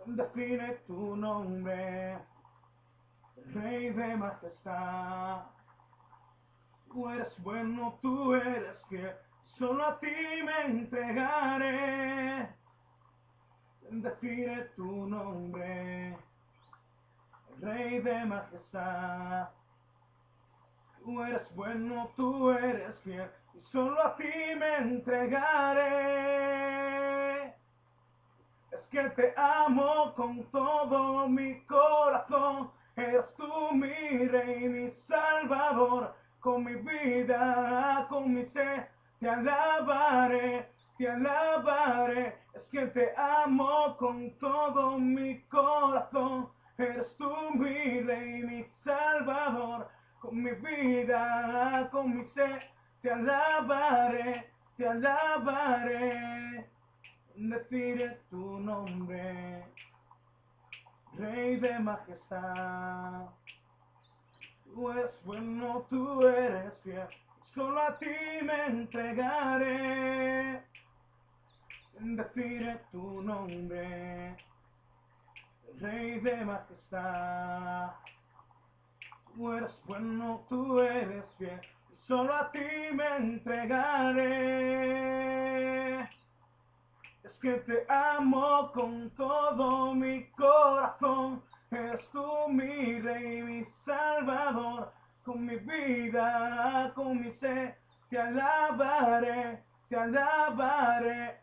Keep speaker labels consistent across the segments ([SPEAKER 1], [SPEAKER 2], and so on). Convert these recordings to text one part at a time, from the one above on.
[SPEAKER 1] define tu nombre, Rey de majestad. Tú eres bueno, tú eres fiel, solo a ti me entregaré. Define tu nombre, Rey de majestad. Tú eres bueno, tú eres fiel, y solo a ti me entregaré. Es que te amo con todo mi corazón, eres tú mi rey, mi salvador, con mi vida, con mi ser, te alabaré, te alabaré. Es que te amo con todo mi corazón, eres tú mi rey, mi salvador, con mi vida, con mi ser, te alabaré, te alabaré. Deciré tu nombre, Rey de majestad. Tú eres bueno, tú eres fiel, solo a ti me entregaré. Deciré tu nombre, Rey de majestad. Tú eres bueno, tú eres fiel, solo a ti me entregaré. Es que te amo con todo mi corazón, eres tú mi rey, mi salvador, con mi vida, con mi ser, te alabaré, te alabaré.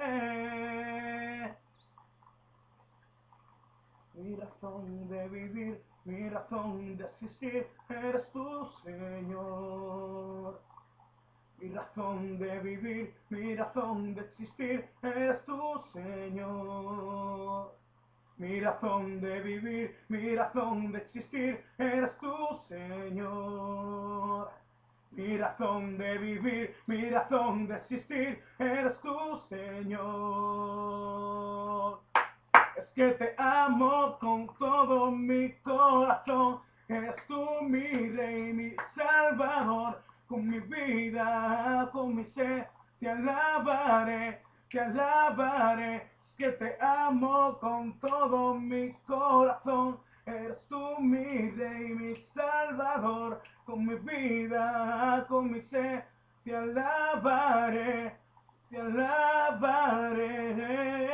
[SPEAKER 1] Mi razón de vivir, mi razón de existir, eres tú, Señor. Mi razón de vivir, mi razón de existir, eres tú, Señor. Mi razón de vivir, mi razón de existir, eres tú, Señor. Mi razón de vivir, mi razón de existir, eres tú, Señor. Es que te amo con todo mi corazón, eres tú mi rey, mi salvador, con mi vida, con mi ser, te alabaré, te alabaré. Es que te amo con todo mi corazón, eres tú mi rey, mi salvador, con mi vida, con mi ser, te alabaré, te alabaré.